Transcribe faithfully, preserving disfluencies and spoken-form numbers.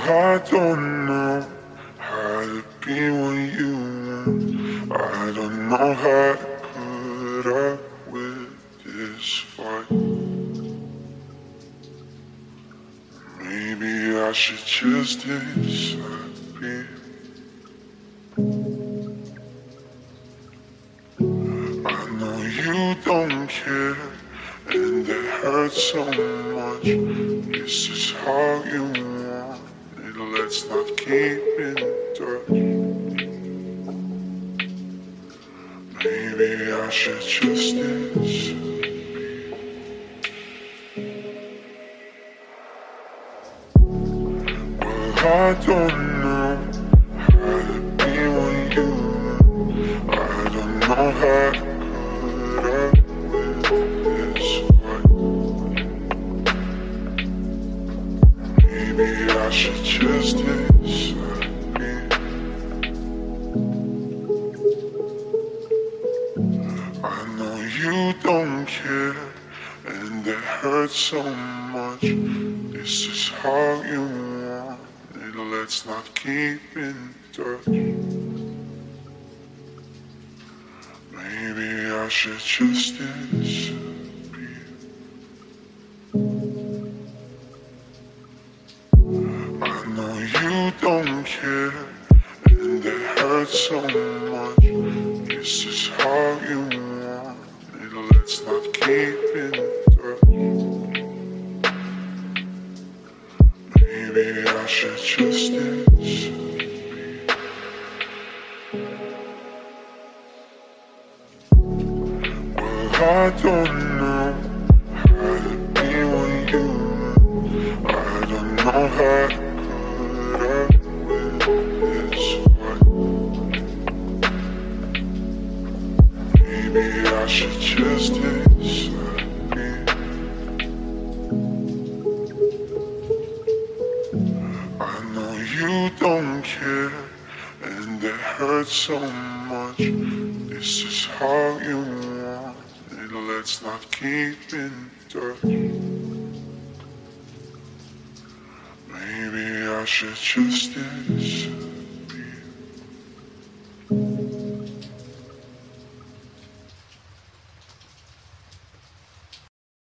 I don't know how to be when you want. I don't know how to put up with this fight. Maybe I should just disappear. I know you don't care, and it hurts so much. This is how you want it, let's not keep in touch. Maybe I should just disappear. Well, I don't know how to be when you want. I don't know how to put up with this fight. Maybe I should just disappear. I know you don't care, and it hurts so much. This is how you want it, let's not keep in touch. Maybe I should just disappear. I know you don't care, and it hurts so much. This is how you want it, let's not keep in touch. Maybe I should just disappear. Well, I don't know how to be when you want. I don't know how to put up with this fight. Maybe I should just disappear. I know you don't care, and it hurts so much. This is how you want it, let's not keep in touch. Maybe I should just disappear.